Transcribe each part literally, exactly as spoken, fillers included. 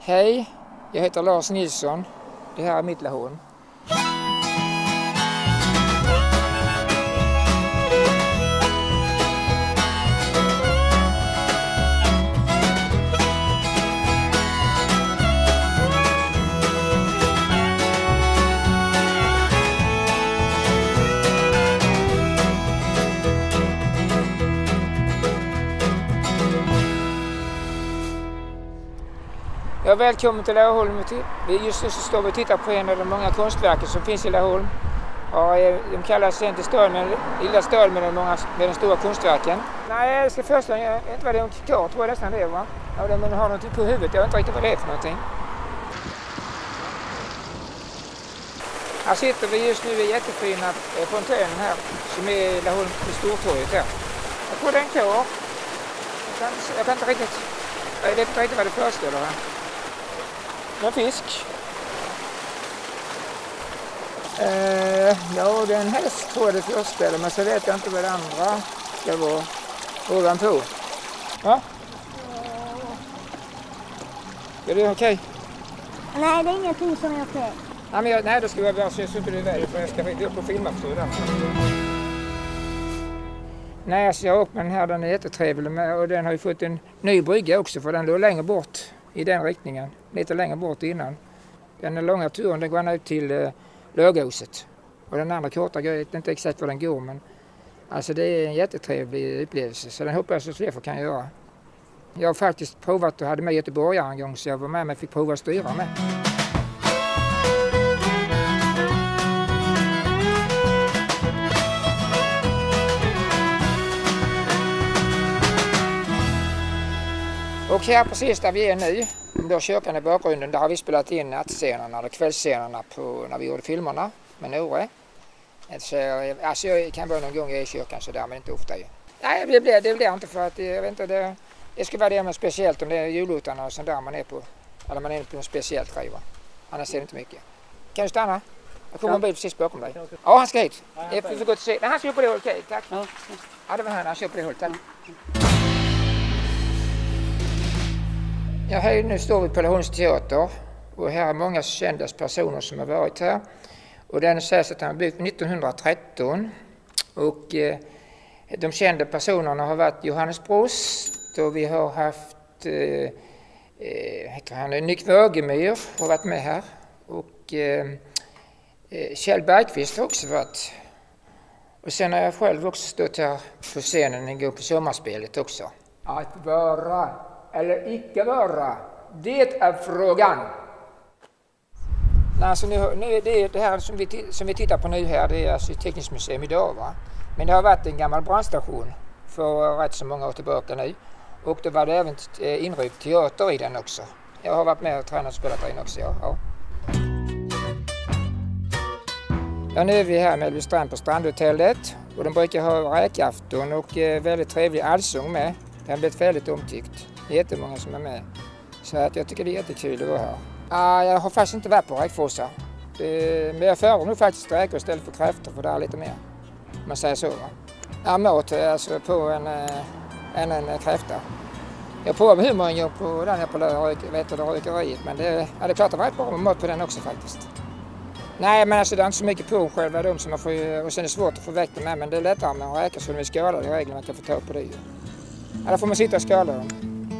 Hej, jag heter Lars Nilsson. Det här är mitt Laholm. Ja, välkommen till Laholm. Just nu så står vi och tittar på en av de många konstverken som finns i Laholm. Ja, de kallas inte stad, men lilla stad med de, många, med de stora konstverken. Nej, jag ska först, jag vet inte vad det är, en kikar, tror jag nästan det, va? Ja, de har något på huvudet, jag vet inte riktigt vad det är för någonting. Här sitter vi just nu i jättefina fontänen här, som är Laholm på Stortorget här. Jag tror det är en kår. Jag kan, jag kan inte riktigt, jag vet inte riktigt vad det föreställer här. En fisk. Eh, ja, det är en häst tror jag det föreställer, men så vet jag inte vad det andra ska vara ovanpå. Ja? Är det okej? Okay? Nej, det är ingenting som är okej. Okay. Nej, men jag, nej, då ska jag bara se så inte det är för jag ska upp och filma för det. Nej, alltså jag har åkt med den här, den är jättetrevlig med, och den har ju fått en ny brygga också för den låg längre bort i den riktningen. Lite längre bort innan. Den långa turen den går ut till eh, Lågåset. Och den andra korta, jag vet inte exakt var den går, men alltså det är en jättetrevlig upplevelse. Så den hoppas jag att fler kan göra. Jag har faktiskt provat och hade med göteborgare en gång, så jag var med och fick prova att styra med. Och här precis där vi är nu, då kyrkan i bakgrunden, där har vi spelat in nattscenerna eller kvällsscenerna på, när vi gjorde filmerna med Nore. Så, alltså jag kan vara någon gång i kyrkan så där, men inte ofta ju. Nej, det blir det blir inte för att jag vet inte, det, det ska vara det med speciellt om det är julotarna och sånt där man är på. Eller man är på något speciellt grej, va? Annars är det inte mycket. Kan du stanna? Jag kommer en bil precis bakom dig. Ja, han ska hit. Jag får gå till se. Nej, han kör på det hållet, okej, tack. Ja, det var han, han kör på det hållet, tack. Ja, hej, nu står vi på Laholms teater och här är många kända personer som har varit här. Och den sägs att den har byggd nittonhundratretton och eh, de kända personerna har varit Johannes Brost och vi har haft eh, heter han, Nick Wågemyr har varit med här och eh, Kjell Bergqvist har också varit. Och sen har jag själv också stått här på scenen en gång på sommarspelet också. Att vara eller icke vara, det är frågan. Alltså nu, nu är det, det här som vi, som vi tittar på nu här, det är alltså Tekniskt museum idag, va? Men det har varit en gammal brandstation för rätt så många år tillbaka nu. Och då var det även inryckt teater i den också. Jag har varit med och tränat och spelat in också, ja. ja. Ja, nu är vi här med Mellbystrand på Strandhotellet och de brukar ha räkafton och väldigt trevlig allsång med. Det har blivit väldigt omtyckt. Det är jättemånga som är med. Så att jag tycker det är jättekul att vara här. Ah, jag har faktiskt inte varit på räkfossar. Men jag föredrar nog faktiskt räkor istället för kräftor för det är lite mer. Om man säger så, va? Ja, mat alltså på en, en, en kräfta. Jag provade hur många gånger på den här på rökeriet, men det, ja, det är klart att det var ett bra mat på den också faktiskt. Nej, men alltså det är inte så mycket på själva de som man får, och sen är det svårt att få väck dem med, men det är lättare med räkor så de är skålade i regel man kan få ta på det. Ja, då får man sitta och skåla dem.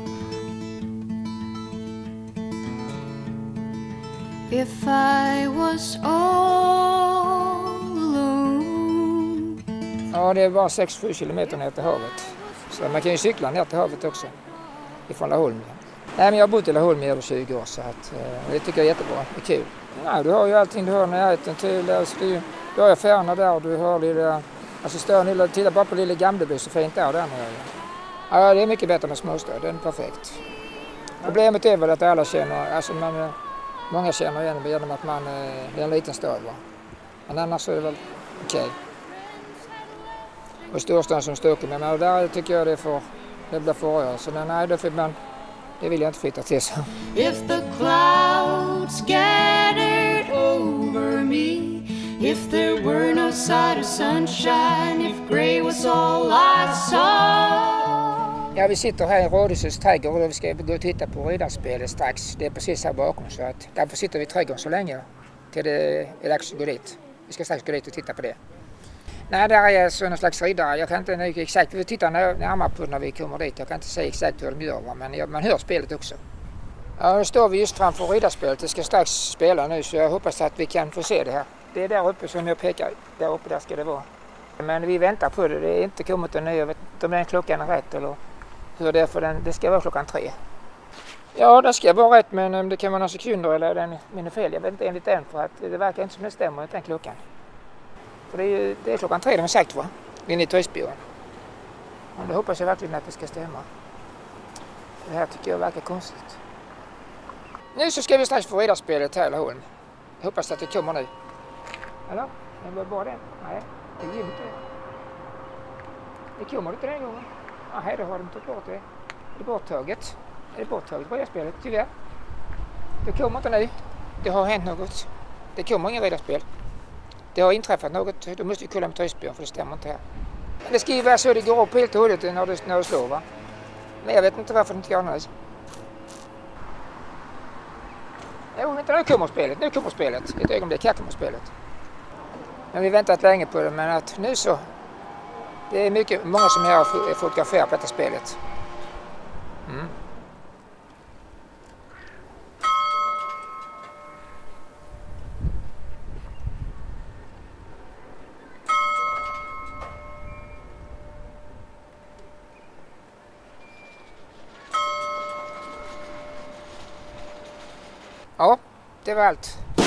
If I was all alone. Ja, det är bara sex till sju kilometer ner till havet. Så man kan ju cykla ner till havet också. Ifrån Laholm. Nej, men jag har bott i Laholm i över tjugo år så att, det tycker jag är jättebra. Det är kul. Ja, du har ju allting du har närheten till. Alltså, du, du har affärerna där och du har lilla... Alltså större, titta bara på lilla Gamleby så fint där och där nere. Ja, det är mycket bättre med småstad. Den är perfekt. Problemet är väl att alla känner... Alltså man... Många känner igen genom att man det är en liten stad, va? Men annars är det väl okej. Okay. Och storstaden som Stockholm, men där tycker jag det får det blir för så nej, då får man det vill jag inte flytta till så. If the clouds gathered over me, if there were no sight of sunshine, if grey was all I saw. Ja, vi sitter här i Rådhusets trädgård och vi ska gå och titta på riddarspelet strax. Det är precis här bakom, så att därför sitter vi i trädgården så länge till det är dags att gå dit. Vi ska strax gå dit och titta på det. Nej, där är så någon slags riddare. Jag kan inte exakt, vi tittar närmare på när vi kommer dit. Jag kan inte säga exakt hur de gör, men man hör spelet också. Ja, nu står vi just framför riddarspelet. Det ska strax spela nu, så jag hoppas att vi kan få se det här. Det är där uppe som jag pekar. Där uppe där ska det vara. Men vi väntar på det. Det är inte kommit ännu. Jag vet inte om den klockan är rätt eller hur det är, för den. Det ska vara klockan tre. Ja, det ska vara rätt, men det kan vara några sekunder eller den min är fel. Jag vet inte enligt den, för att det verkar inte som det stämmer den klockan. För det är, det är klockan tre de har sagt, va? Inne i turistbyrån. Men det hoppas jag verkligen att det ska stämma. Det här tycker jag verkar konstigt. Nu så ska vi strax få riddarspelet här i Laholm. Jag hoppas att det kommer nu. Eller? Det var bara det. Nej, det gick inte. Det kommer inte den gången. Nej, då har de tagit bort det. Det är borttaget. Det är borttaget på riddarspelet, tyvärr. Det kommer inte nu. Det har hänt något. Det kommer ingen riddarspel. Det har inträffat något. Då måste vi kolla med turistbyrån, för det stämmer inte här. Men det ska ju vara så det går upp helt och hållet när det, när det slår, va? Men jag vet inte varför det inte gör något. Jo, vänta, nu kommer spelet. Nu kommer spelet. Ett ögonblick, här kommer spelet. Men vi har väntat länge på det, men att nu så. Det är mycket, många som har fotograferat på detta spelet. Mm. Ja, det var allt.